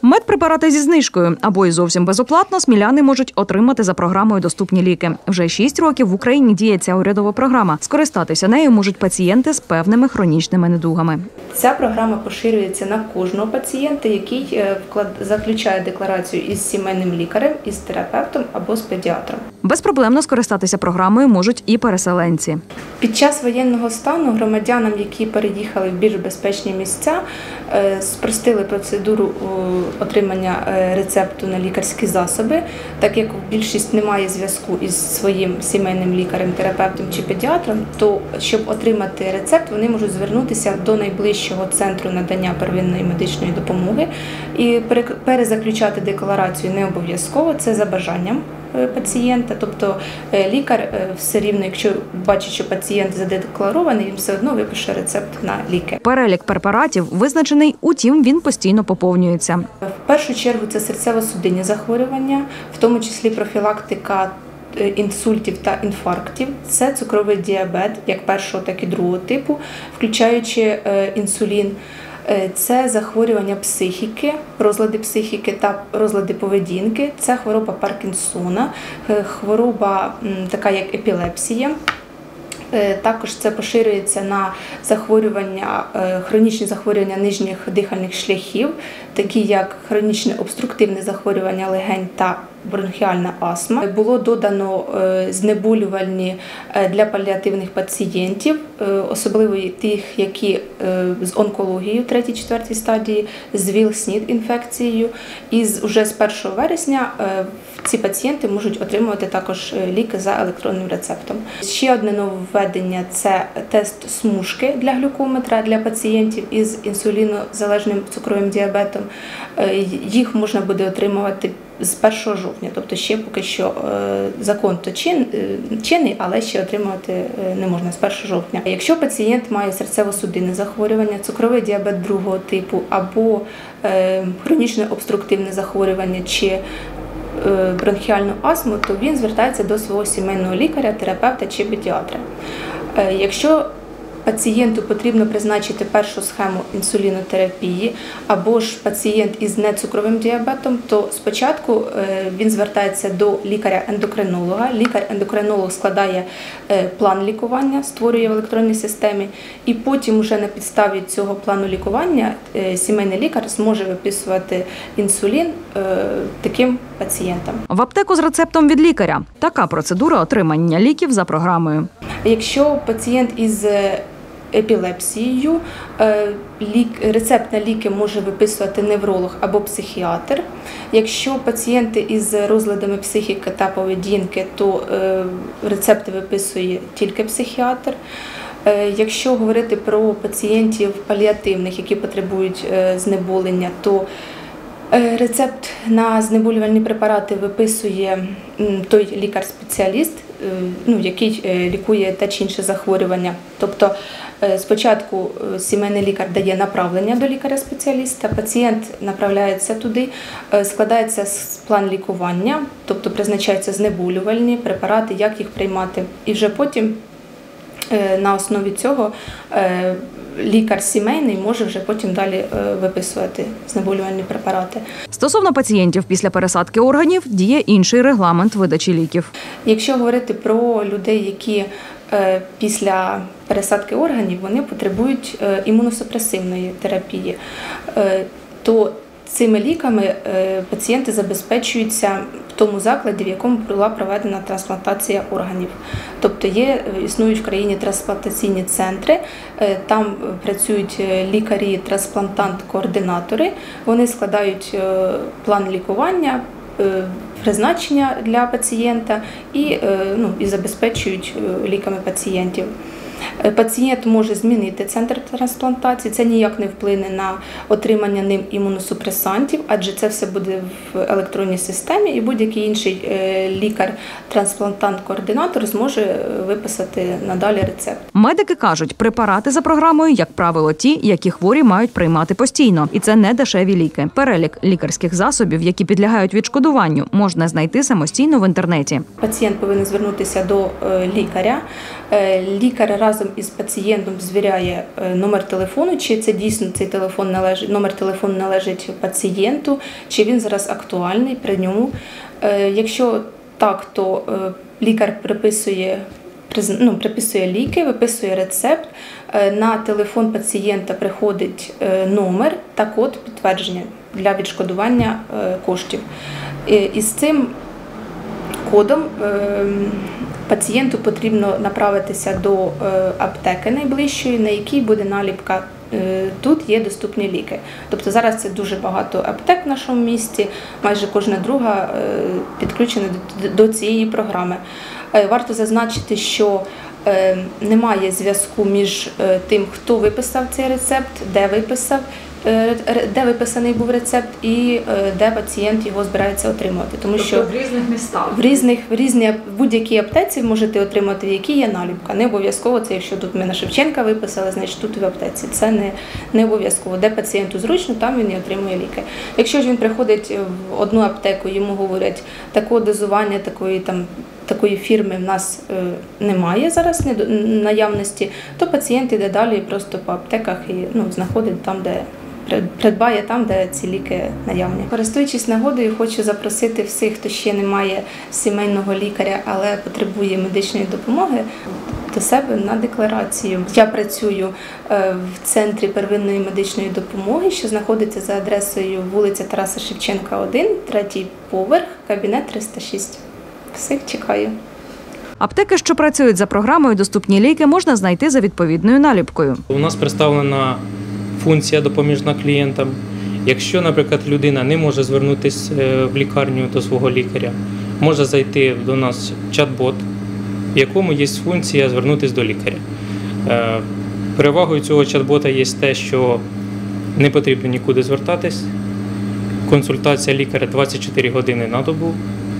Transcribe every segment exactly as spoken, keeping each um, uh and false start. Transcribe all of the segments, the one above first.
Медпрепарати зі знижкою або і зовсім безоплатно сміляни можуть отримати за програмою «Доступні ліки». Вже шість років в Україні діє ця урядова програма. Скористатися нею можуть пацієнти з певними хронічними недугами. Ця програма поширюється на кожного пацієнта, який заключає декларацію із сімейним лікарем, із терапевтом або з педіатром. Безпроблемно скористатися програмою можуть і переселенці. Під час воєнного стану громадянам, які переїхали в більш безпечні місця, спростили процедуру отримання рецепту на лікарські засоби, так як більшість не має зв'язку із своїм сімейним лікарем, терапевтом чи педіатром, то щоб отримати рецепт, вони можуть звернутися до найближчого центру надання первинної медичної допомоги і перезаключати декларацію не обов'язково, це за бажанням пацієнта, тобто лікар все рівно, якщо бачить, що пацієнт задекларований, він все одно випише рецепт на ліки. Перелік препаратів визначений, утім він постійно поповнюється. В першу чергу це серцево-судинні захворювання, в тому числі профілактика інсультів та інфарктів, це цукровий діабет, як першого, так і другого типу, включаючи інсулін. Це захворювання психіки, розлади психіки та розлади поведінки, це хвороба Паркінсона, хвороба така як епілепсія. Також це поширюється на захворювання, хронічні захворювання нижніх дихальних шляхів, такі як хронічне обструктивне захворювання легень та бронхіальна астма. Було додано знеболювальні для паліативних пацієнтів, особливо тих, які з онкологією третій-четвертій стадії, з ВІЛ-СНІД-інфекцією. І вже з першого вересня ці пацієнти можуть отримувати також ліки за електронним рецептом. Ще одне нововведення – це тест смужки для глюкометра для пацієнтів із інсулінозалежним цукровим діабетом. Їх можна буде отримувати з першого жовтня, тобто ще поки що закон то чин, чинний, але ще отримувати не можна з першого жовтня. Якщо пацієнт має серцево-судинне захворювання, цукровий діабет другого типу або хронічне обструктивне захворювання чи бронхіальну астму, то він звертається до свого сімейного лікаря, терапевта чи педіатра. Якщо пацієнту потрібно призначити першу схему інсулінотерапії або ж пацієнт із нецукровим діабетом, то спочатку він звертається до лікаря-ендокринолога. Лікар-ендокринолог складає план лікування, створює в електронній системі, і потім вже на підставі цього плану лікування сімейний лікар зможе виписувати інсулін таким пацієнтам. В аптеку з рецептом від лікаря. Така процедура отримання ліків за програмою. Якщо пацієнт із епілепсією, рецепт на ліки може виписувати невролог або психіатр. Якщо пацієнти із розладами психіки та поведінки, то рецепти виписує тільки психіатр. Якщо говорити про пацієнтів паліативних, які потребують знеболення, то рецепт на знеболювальні препарати виписує той лікар-спеціаліст, ну, який лікує те чи інше захворювання. Тобто спочатку сімейний лікар дає направлення до лікаря-спеціаліста, пацієнт направляється туди, складається план лікування, тобто призначаються знеболювальні препарати, як їх приймати. І вже потім на основі цього лікар сімейний може вже потім далі виписувати знеболювальні препарати. Стосовно пацієнтів після пересадки органів діє інший регламент видачі ліків. Якщо говорити про людей, які після пересадки органів вони потребують імуносупресивної терапії, то цими ліками пацієнти забезпечуються в тому закладі, в якому була проведена трансплантація органів. Тобто є, існують в країні трансплантаційні центри, там працюють лікарі-трансплантант-координатори, вони складають план лікування, призначення для пацієнта і, ну, і забезпечують ліками пацієнтів. Пацієнт може змінити центр трансплантації, це ніяк не вплине на отримання ним імуносупресантів, адже це все буде в електронній системі і будь-який інший лікар-трансплантант-координатор зможе виписати надалі рецепт. Медики кажуть, препарати за програмою, як правило, ті, які хворі мають приймати постійно. І це не дешеві ліки. Перелік лікарських засобів, які підлягають відшкодуванню, можна знайти самостійно в інтернеті. Пацієнт повинен звернутися до лікаря. Лікар разом із пацієнтом звіряє номер телефону, чи це дійсно цей телефон належить, номер телефону належить пацієнту, чи він зараз актуальний при ньому. Якщо так, то лікар приписує, ну, приписує ліки, виписує рецепт, на телефон пацієнта приходить номер та код підтвердження для відшкодування коштів. І з цим кодом пацієнту потрібно направитися до аптеки найближчої, на якій буде наліпка «Тут є доступні ліки». Тобто зараз це дуже багато аптек в нашому місті, майже кожна друга підключена до цієї програми. Варто зазначити, що немає зв'язку між тим, хто виписав цей рецепт, де виписав, де виписаний був рецепт і де пацієнт його збирається отримувати. Тому тобто що в різних містах? В різних, в різні, в будь-якій аптеці можете отримати, в якій є наліпка. Не обов'язково це, якщо тут ми на Шевченка виписали, значить тут в аптеці. Це не, не обов'язково. Де пацієнту зручно, там він і отримує ліки. Якщо ж він приходить в одну аптеку, йому говорять, такого дозування, такої там такої фірми в нас е, немає зараз наявності, то пацієнт йде далі просто по аптеках і ну, знаходить там, де придбає там, де ці ліки наявні. Користуючись нагодою, хочу запросити всіх, хто ще не має сімейного лікаря, але потребує медичної допомоги, до себе на декларацію. Я працюю в Центрі первинної медичної допомоги, що знаходиться за адресою вулиця Тараса Шевченка, один, третій поверх, кабінет триста шість. Всіх чекаю. Аптеки, що працюють за програмою «Доступні ліки», можна знайти за відповідною наліпкою. У нас представлена функція допоміжна клієнтам. Якщо, наприклад, людина не може звернутися в лікарню до свого лікаря, може зайти до нас чат-бот, в якому є функція звернутися до лікаря. Перевагою цього чат-бота є те, що не потрібно нікуди звертатись, консультація лікаря двадцять чотири години на добу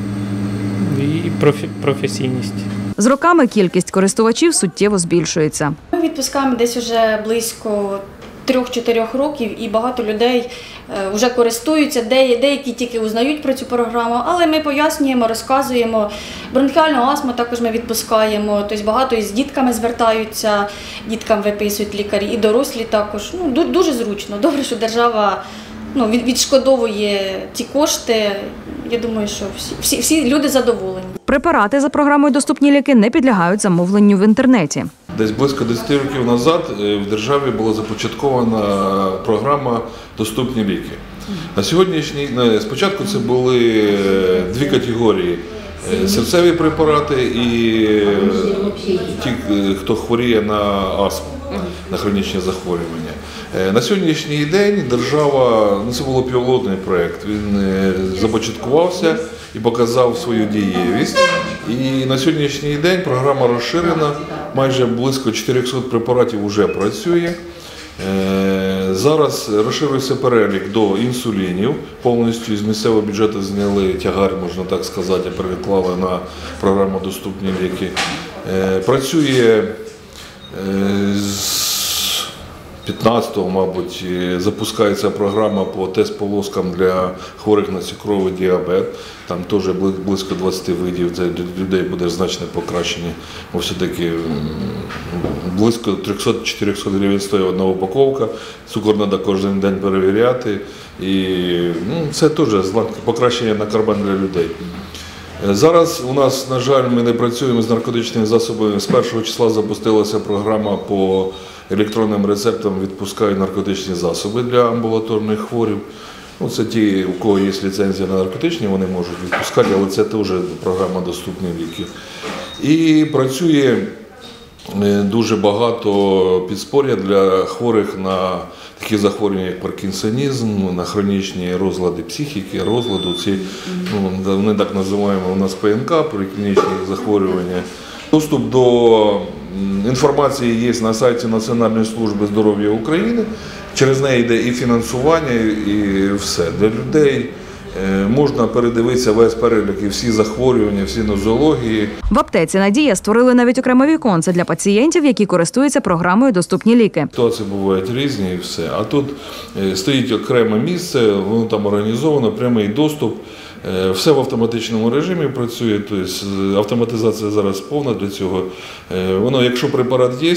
і професійність. З роками кількість користувачів суттєво збільшується. Ми відпускаємо десь вже близько трьох-чотирьох років і багато людей вже користуються, деякі тільки узнають про цю програму, але ми пояснюємо, розказуємо. Бронхіальну астму також ми відпускаємо, тобто багато із дітками звертаються, діткам виписують лікарі, і дорослі також. Ну, дуже зручно, добре, що держава ну, відшкодовує ці кошти. Я думаю, що всі, всі, всі люди задоволені. Препарати за програмою «Доступні ліки» не підлягають замовленню в інтернеті. Десь близько десять років назад в державі була започаткована програма «Доступні ліки». На сьогоднішній, спочатку це були дві категорії – серцеві препарати і ті, хто хворіє на астму, на хронічні захворювання. На сьогоднішній день держава, ну це був пілотний проєкт, він започаткувався і показав свою дієвість. І на сьогоднішній день програма розширена, майже близько чотирьохсот препаратів вже працює. Зараз розширився перелік до інсулінів, повністю з місцевого бюджету зняли тягар, можна так сказати, переклали на програму «Доступні ліки». Працює з п'ятнадцятого, мабуть, запускається програма по тест-полоскам для хворих на цукровий діабет. Там теж близько двадцяти видів, для людей буде значне покращення. Бо все-таки близько трьохсот-чотирьохсот гривень стоїть одна упаковка, цукор треба кожен день перевіряти. І ну, це теж покращення на карман для людей. Зараз у нас, на жаль, ми не працюємо з наркотичними засобами. З першого числа запустилася програма по електронним рецептам відпускають наркотичні засоби для амбулаторних хворих. Ну, це ті, у кого є ліцензія на наркотичні, вони можуть відпускати, але це теж програма «Доступні ліки». І працює дуже багато підспоря для хворих на такі захворювання, як паркінсонізм, на хронічні розлади психіки, розладу. Ці, ну, вони так називаємо у нас ПНК, поліклінічні захворювання. Доступ до інформації є на сайті Національної служби здоров'я України. Через неї йде і фінансування, і все. Для людей можна передивитися весь перелік і всі захворювання, всі нозології. В аптеці «Надія» створили навіть окреме віконце для пацієнтів, які користуються програмою «Доступні ліки». Ситуації бувають різні і все. А тут стоїть окреме місце, воно там організовано, прямий доступ. Все в автоматичному режимі працює, тобто автоматизація зараз повна для цього. Воно, якщо препарат є,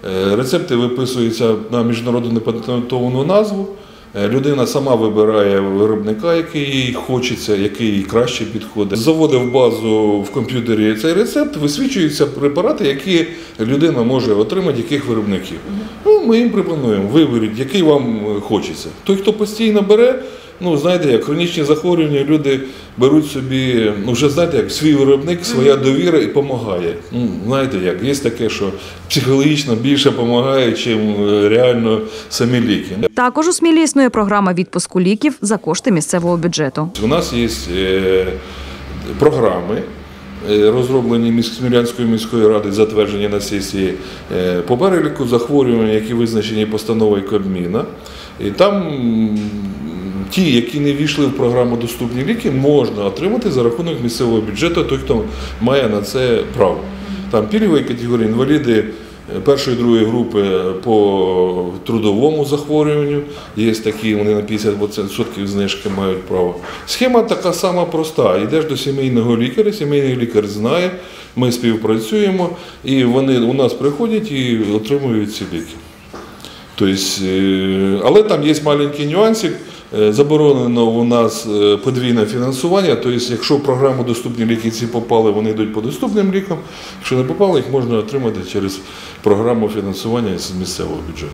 Е, Рецепти виписуються на міжнародну непатентовану назву. Е, Людина сама вибирає виробника, який їй хочеться, який їй краще підходить. Заводить в базу в комп'ютері цей рецепт, висвічуються препарати, які людина може отримати, яких виробників. Ну, ми їм пропонуємо, виберіть, який вам хочеться. Той, хто постійно бере, ну, знаєте, як хронічні захворювання, люди беруть собі, ну, вже знаєте, як свій виробник, своя довіра і допомагає. Ну, знаєте, як, є таке, що психологічно більше допомагає, ніж реально самі ліки. Також у Смілі існує програма відпуску ліків за кошти місцевого бюджету. У нас є е, програми, е, розроблені міс- Смілянською міською радою, затверджені на сесії, е, по переліку захворювань, які визначені постановою Кабміна. І там м, ті, які не війшли в програму «Доступні ліки», можна отримати за рахунок місцевого бюджету, той, хто має на це право. Там пільгової категорії, інваліди першої, другої групи по трудовому захворюванню, є такі, вони на п'ятдесят відсотків знижки мають право. Схема така сама проста. Йдеш до сімейного лікаря, сімейний лікар знає, ми співпрацюємо, і вони у нас приходять і отримують ці ліки. Тобто, е, але там є маленький нюансик. Е, Заборонено у нас е, подвійне фінансування, тобто, якщо в програму «Доступні ліки» ці попали, вони йдуть по доступним лікам, якщо не попали, їх можна отримати через програму фінансування з місцевого бюджету.